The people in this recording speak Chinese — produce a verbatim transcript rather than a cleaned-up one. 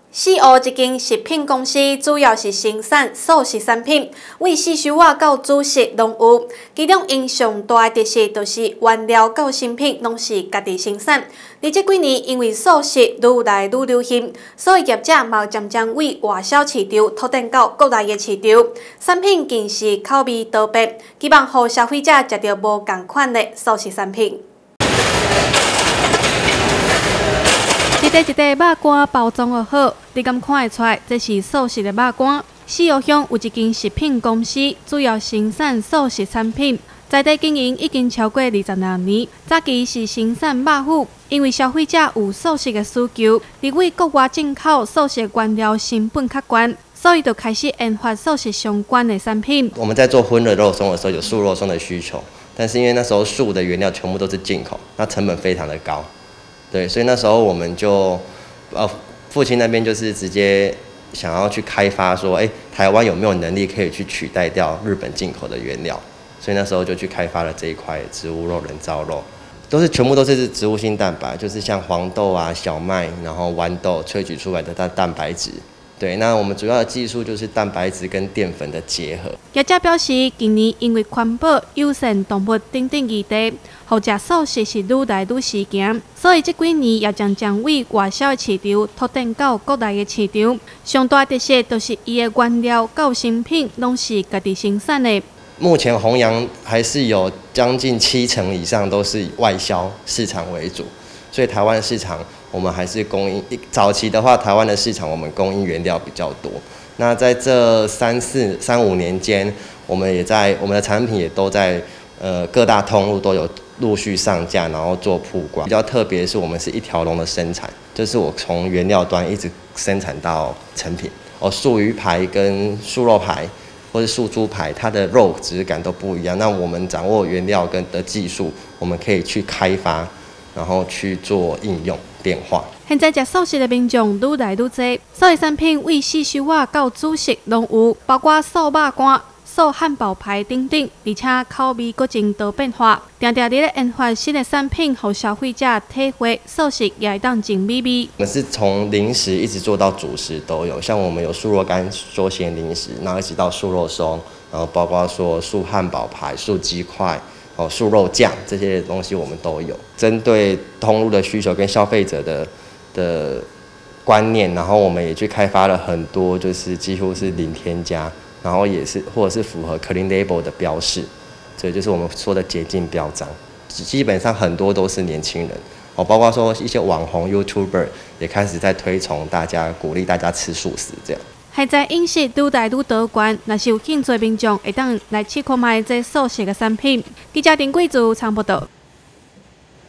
四湖一间食品公司主要是生产素食产品，为四收仔到主食拢有。其中因上大的特色就是原料到成品拢是家己生产。而这几年因为素食愈来愈流行，所以业者嘛渐渐为外销市场拓展到国内的市场，产品更是口味多变，希望让消费者食到无同款的素食产品。 一块一块肉干包装得好，你敢看得出来这是素食的肉干？四湖乡有一间食品公司，主要生产素食产品，在地经营已经超过二十六年。早期是生产肉脯，因为消费者有素食的需求，而为国外进口素食原料成本较高，所以就开始研发素食相关的产品。 我们在做荤的肉松的时候，有素肉松的需求，但是因为那时候素的原料全部都是进口，那成本非常的高。 对，所以那时候我们就，呃，父亲那边就是直接想要去开发说，哎，台湾有没有能力可以去取代掉日本进口的原料？所以那时候就去开发了这一块植物肉人造肉，都是全部都是植物性蛋白，就是像黄豆啊、小麦，然后豌豆萃取出来的蛋蛋白质。 对，那我们主要的技术就是蛋白质跟淀粉的结合。 业者表示，今年因为环保、友善动物等等议题，互食素食是愈来愈时行，所以这几年也将将为外销的市场拓展到国内的市场。上大特色就是伊的原料到成品拢是家己生产的。 目前弘扬还是有将近七成以上都是以外销市场为主，所以台湾市场。 我们还是供应早期的话，台湾的市场我们供应原料比较多。那在这三四三五年间，我们也在我们的产品也都在呃各大通路都有陆续上架，然后做曝光。比较特别的是，我们是一条龙的生产，就是我从原料端一直生产到成品。哦，素鱼排跟素肉排或是素猪排，它的肉质感都不一样。那我们掌握原料跟的技术，我们可以去开发，然后去做应用。 变化。 现在食素食的民众愈来愈多，素食产品为四收仔到主食拢有，包括素肉干、素汉堡排等等，而且口味各真多变化。定定伫咧研发新的产品，让消费者体会素食也会当真美味。 我们是从零食一直做到主食都有，像我们有素肉干缩咸零食，然后一直到素肉松，然后包括说素汉堡排、素鸡块。 哦，素肉酱这些东西我们都有，针对通路的需求跟消费者的的观念，然后我们也去开发了很多，就是几乎是零添加，然后也是或者是符合 Clean Label 的标示，所以就是我们说的洁净标章，基本上很多都是年轻人，哦，包括说一些网红 YouTuber 也开始在推崇大家，鼓励大家吃素食这样。 现在饮食愈来愈多元，若是有兴趣的民众会当来试看卖这素食的产品。记者丁贵珠参报道。